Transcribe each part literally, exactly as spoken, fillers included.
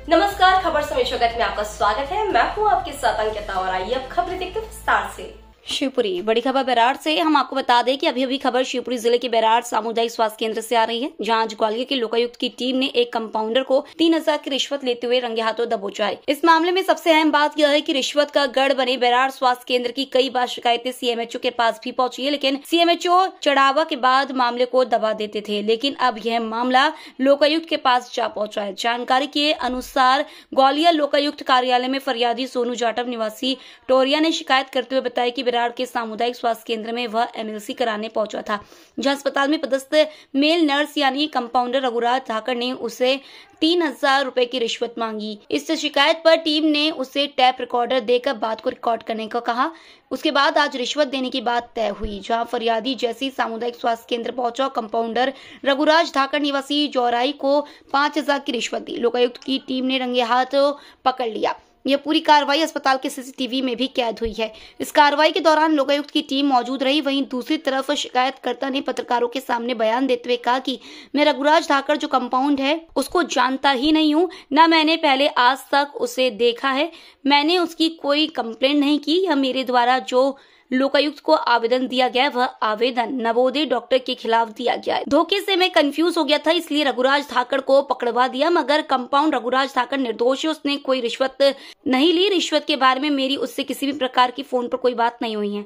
नमस्कार, खबर समीक्षा में आपका स्वागत है। मैं हूं आपके साथ अंकिता और आइए अब खबरें देखते हैं विस्तार से। शिवपुरी बड़ी खबर बैराड़ से। हम आपको बता दें कि अभी अभी खबर शिवपुरी जिले के बैराड़ सामुदायिक स्वास्थ्य केंद्र से आ रही है, जहां आज ग्वालियर के लोकायुक्त की टीम ने एक कंपाउंडर को तीन हजार की रिश्वत लेते हुए रंगे हाथों दबोचा है। इस मामले में सबसे अहम बात यह है कि रिश्वत का गढ़ बने बैराड़ स्वास्थ्य केंद्र की कई बार शिकायतें सीएमएचओ के पास भी पहुंची है, लेकिन सीएमएचओ चढ़ावा के बाद मामले को दबा देते थे। लेकिन अब यह मामला लोकायुक्त के पास जा पहुंचा है। जानकारी के अनुसार ग्वालियर लोकायुक्त कार्यालय में फरियादी सोनू जाटव निवासी टोरिया ने शिकायत करते हुए बताया कि के सामुदायिक स्वास्थ्य केंद्र में वह एमएलसी कराने पहुंचा था, जहां अस्पताल में पदस्थ मेल नर्स यानी कंपाउंडर रघुराज धाकड़ ने उसे तीन हजार रूपए की रिश्वत मांगी। इस शिकायत पर टीम ने उसे टैप रिकॉर्डर देकर बात को रिकॉर्ड करने को कहा। उसके बाद आज रिश्वत देने की बात तय हुई, जहां फरियादी जैसी सामुदायिक स्वास्थ्य केंद्र पहुंचा, कंपाउंडर रघुराज धाकड़ निवासी जौराई को पांच हजार की रिश्वत दी। लोकायुक्त की टीम ने रंगे हाथ पकड़ लिया। यह पूरी कार्रवाई अस्पताल के सीसीटीवी में भी कैद हुई है। इस कार्रवाई के दौरान लोकायुक्त की टीम मौजूद रही। वहीं दूसरी तरफ शिकायतकर्ता ने पत्रकारों के सामने बयान देते हुए कहा कि मैं रघुराज धाकड़ जो कंपाउंड है उसको जानता ही नहीं हूँ, न मैंने पहले आज तक उसे देखा है। मैंने उसकी कोई कंप्लेंट नहीं की। यह मेरे द्वारा जो लोकायुक्त को आवेदन दिया गया वह आवेदन नवोदय डॉक्टर के खिलाफ दिया गया है। धोखे से मैं कंफ्यूज हो गया था, इसलिए रघुराज धाकड़ को पकड़वा दिया, मगर कंपाउंड रघुराज धाकड़ निर्दोष है। उसने कोई रिश्वत नहीं ली। रिश्वत के बारे में मेरी उससे किसी भी प्रकार की फोन पर कोई बात नहीं हुई है।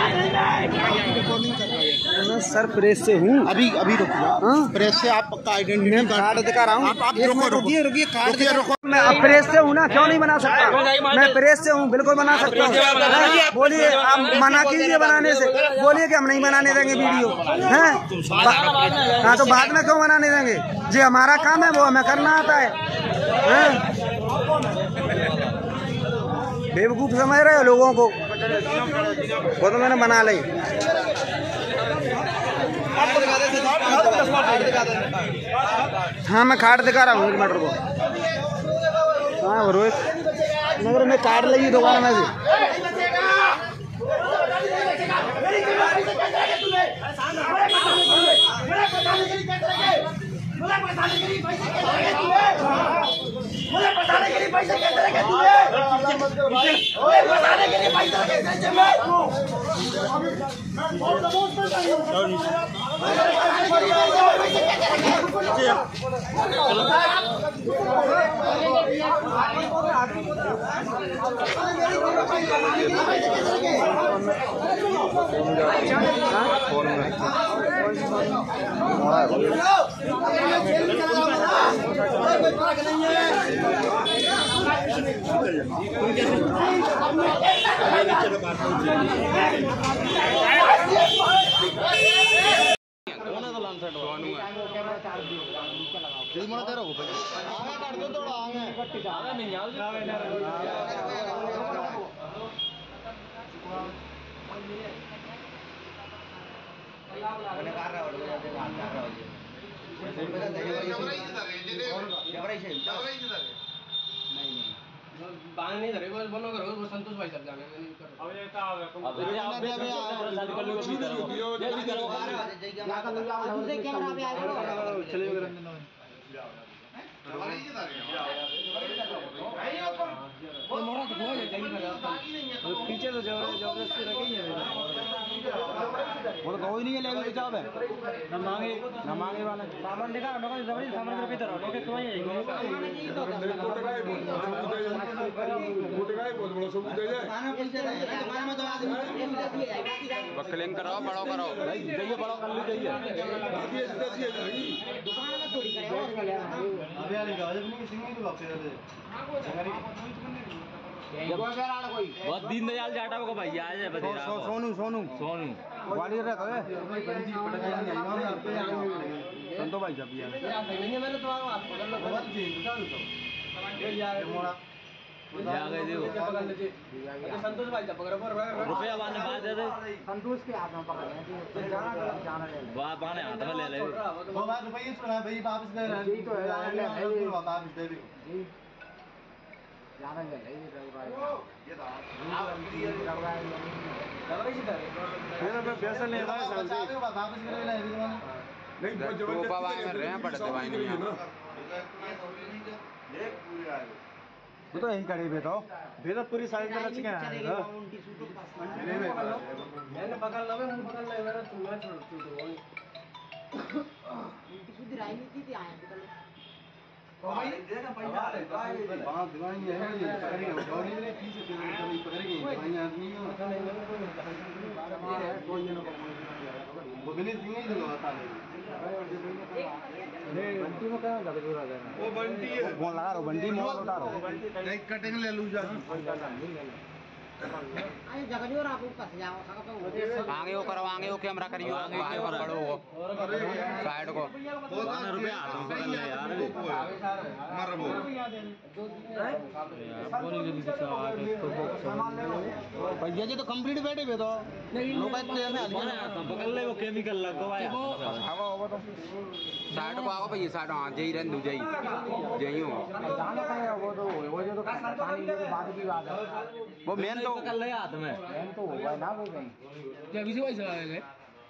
सर प्रेस से हूँ। अभी अभी रुकिए। प्रेस से आप पक्का आइडेंटिटी कार्ड दिखा रहा हूँ। रुकिए रुकिए कार्ड। मैं अब प्रेस से हूँ ना, क्यों नहीं बना सकता? मैं प्रेस से हूँ, बिल्कुल बना सकता हूँ। बोलिए, आप मना कीजिए बनाने से। बोलिए कि हम नहीं बनाने देंगे वीडियो, हैं? हाँ तो बाद में क्यों बनाने देंगे? जी हमारा काम है, वो हमें करना आता है, हैं? बेवकूफ समझ रहे हो लोगों को? वो तो मैंने बना ली। हाँ मैं कार्ड दिखा रहा हूँ एक मिनट को। हाँ रोहित मगर मैं कार्ड ली दुकान में से। बांग नहीं धरे बोलो करो वो संतोष भाई सब जाने नहीं कर अब ये का अब ये आप भी शादी कर लो भी करो ये भी करो क्या कर लो हमसे कैमरा पे आएगा चलिए करें ना वो मोरा तो हो जाए जाएगी पीछे तो जबरदस्ती रखी है वो तो कोई नहीं है लेवल जॉब है ना मांगे ना मांगे वाला सामान दिखा ना कोई जबरी सामान के भीतर ओके तो ये बकलिंग कराओ बड़ो कराओ जाइए बड़ो कर लीजिए बहुत दीन दयाल जाटा को भाई आ जाए बतेरा सोनू सोनू सोनू ग्वालियर रहता है संतो भाई जब यार मैंने तो आप पकड़ लो बहुत ये यार मोड़ा आ गए देखो संतोष भाई जब पकड़ पर रुपया वाने बाद दे दे संतोष के हाथ में पकड़ ले जाना ले वाह बाने हाथ में ले ले वो बात रुपये इसको भाई वापस दे रहे हैं तो है वापस दे दे जाना ले ये था फिर मैं पैसा ले रहा है साल से वापस कर ले नहीं नहीं वो जबरदस्ती कर रहे हैं पड़ते भाई नहीं वो तो यही करे बे तो भेदा पूरी साइड में रच के आया है मैंने पकड़ लवे मुंह पकड़ ले मेरा तुम्हारा छोड़ छोड़ उनकी सुधि राई नहीं थी आया पकड़ तो भाई देखा पैसा बात दिवाई है ये करेंगे गौरी ने पीछे से कभी पकड़ेंगे भाई आदमी कोई ये वो भी नहीं नहीं लगाता नहीं बंटी में कहां लगा दूर आ गया वो बंटी है फोन लगा रहा बंटी मोड़ उठा रहा एक कटिंग ले लूं जा आए जगह और आप ऊपर से जाओ आगे वो करो आगे वो कैमरा करियो आगे आगे वो पड़ो साइड को दो रुपए हाथ में पकड़ ले यार मर वो बोली जल्दी से भैया जी तो कंप्लीट बैठे हुए तो लोग ट्रेन में आ गया पकड़ ले वो केमिकल लगवाया हवा होगा तो साइड को आओ भैया साइड हां जई रहन दू जई जई हो वो तो वो जो तो पानी के बाद की बात है वो मेन तो पकड़ ले हाथ में मेन तो होगा ना वो कहीं क्या किसी वैसे आएगा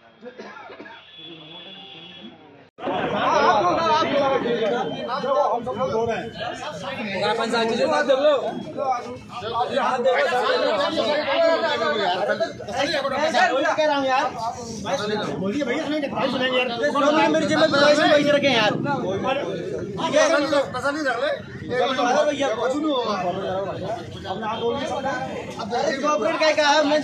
हम सब दो रहे हैं पंचायत की बात कर लो हाथ दे कह रहा हूं यार बोलिए भैया हमें प्राइस सुनेंगे यार मेरी जेब में प्राइस पैसे रखे हैं यार पैसा नहीं रख ले भैया कुछ नहीं होगा अब ना बोल नहीं सकता अब कोऑपरेट क्या कहा है मैं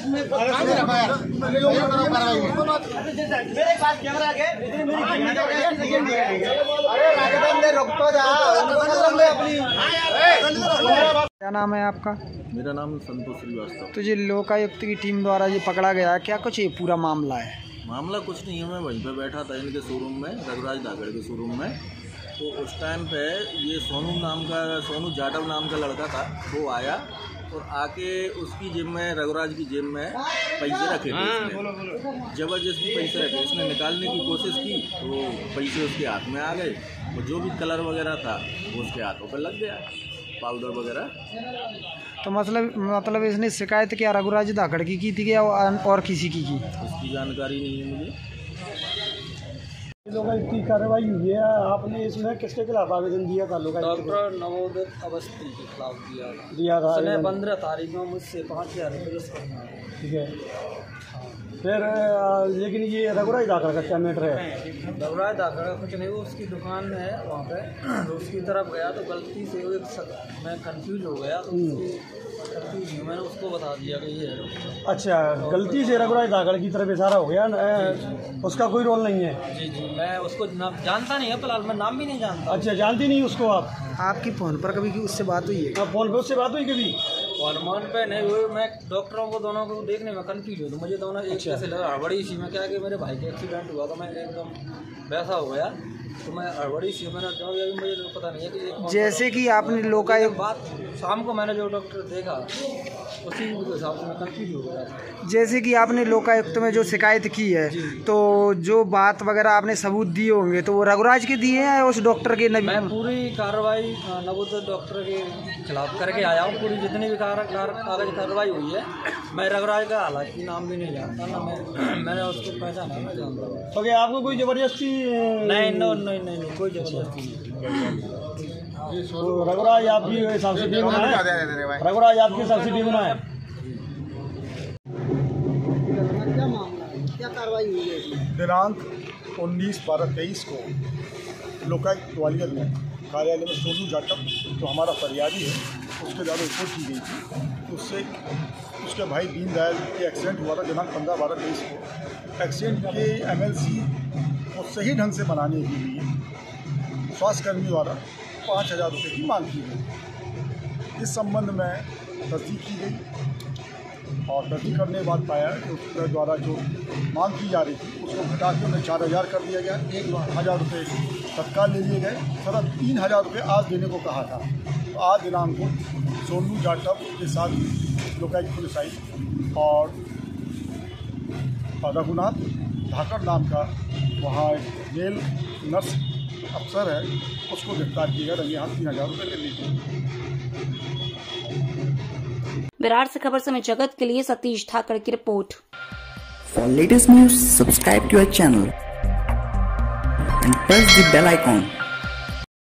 मेरे पास कैमरा है मेरी अरे राजस्थान में रुक तो जा अपनी क्या नाम है आपका? मेरा नाम संतोष श्रीवास्तव। तो ये लोकायुक्त की टीम द्वारा ये पकड़ा गया, क्या कुछ ये पूरा मामला है? मामला कुछ नहीं है, मैं वहीं पे बैठा था इनके शोरूम में, रघुराज धाकड़ के शोरूम में। तो उस टाइम पे ये सोनू नाम का सोनू जाटव नाम का लड़का था, वो आया और आके उसकी जेब में, रघुराज की जेब में पैसे रखे थे इसने, जबरदस्ती पैसे रखे। इसने निकालने की कोशिश की तो पैसे उसके हाथ में आ गए, और जो भी कलर वगैरह था वो उसके हाथों पर लग गया, पाउडर वगैरह। तो मतलब मतलब इसने शिकायत क्या रघुराज धाकड़ की की थी क्या और किसी की की? उसकी जानकारी नहीं है मुझे। लोग की कार्रवाई हुई है, आपने इसमें किसके खिलाफ आवेदन दिया था? लोग डॉक्टर नवोदित अवस्थी के खिलाफ दिया था दिया था उसने पंद्रह तारीख में मुझसे पाँच हजार रुपये। ठीक है, फिर लेकिन ये रघुराज धाकड़ का क्या मैटर है? रघुराज धाकड़ का कुछ नहीं, वो उसकी दुकान है वहाँ पे, तो उसकी तरफ गया तो गलती से वो एक मैं कंफ्यूज हो गया, तो कंफ्यूज मैंने उसको बता दिया कि ये है। अच्छा, गलती से रघुराज धाकड़ की तरफ इशारा हो गया, उसका कोई रोल नहीं है? जी जी, मैं उसको जानता नहीं है, फिलहाल मैं नाम भी नहीं जानता। अच्छा, जानती नहीं उसको आप? आपकी फ़ोन पर कभी उससे बात हुई है? फ़ोन पे उससे बात हुई कभी? फोन पे नहीं हुई, मैं डॉक्टरों को दोनों को देखने में कंफ्यूज हूँ, तो मुझे दोनों एक जैसे लगा। हड़बड़ी सी में क्या कि मेरे भाई का एक्सीडेंट हुआ तो मैं एकदम वैसा हो गया, तो मैं हड़बड़ी सी मैंने जो अभी मुझे पता नहीं है कि जैसे कि आपने लोकायुक्त बात शाम को मैंने जो डॉक्टर देखा उसी हिसाब से मैं कंफ्यूज हो गया। जैसे कि आपने लोकायुक्त में जो शिकायत की है, तो जो बात वगैरह आपने सबूत दिए होंगे तो वो रघुराज के दिए हैं या उस डॉक्टर के? मैं पूरी कार्रवाई नवोदित डॉक्टर के खिलाफ करके आया हूँ, पूरी जितनी भी कागज कार्रवाई हुई है। मैं रघुराज का हालांकि नाम भी नहीं जानता ना, मैं मैंने उसको पहचाना नहीं जानता। तो क्या आपको कोई जबरदस्ती? नहीं नो नहीं नहीं नहीं कोई जबरदस्ती नहीं। तो रघुराज आपकी हिसाब से बेगुनाह है? रघुराज आपके हिसाब से बेगुनाह है? क्या मामला है, क्या कार्रवाई हुई है? दिनांक उन्नीस बारह तेईस को लोकायुक्त ग्वालियर में कार्यालय में सोनू जाटव जो हमारा फरियादी है उसके द्वारा रिपोर्ट की गई थी। उससे उसके भाई दीनदयाल के एक्सीडेंट हुआ था दिनांक पंद्रह बारह तेईस को। एक्सीडेंट के एम एल सी को सही ढंग से बनाने के लिए स्वास्थ्यकर्मी द्वारा पाँच हज़ार रुपये की मांग की गई। इस संबंध में तस्दीक की गई और तस्दीक करने के बाद पाया कि उसके द्वारा जो मांग की जा रही थी उसको घटा के उन्हें चार हज़ार कर दिया गया। एक हज़ार रुपये तत्काल ले लिए गए, सर तीन हज़ार रुपये आज देने को कहा था। तो आज दिनांक को सोनू जाटव के साथ लोकायुक्त पुलिस आई और रघुनाथ धाकड़ नाम का वहाँ एक मेल नर्स अफसर है, उसको गिरफ्तार किया गया। यहाँ तीन हज़ार रुपये ले लीजिए। विराट से खबर समय जगत के लिए सतीश धाकड़ की report. For latest news, subscribe to our channel and press the bell icon.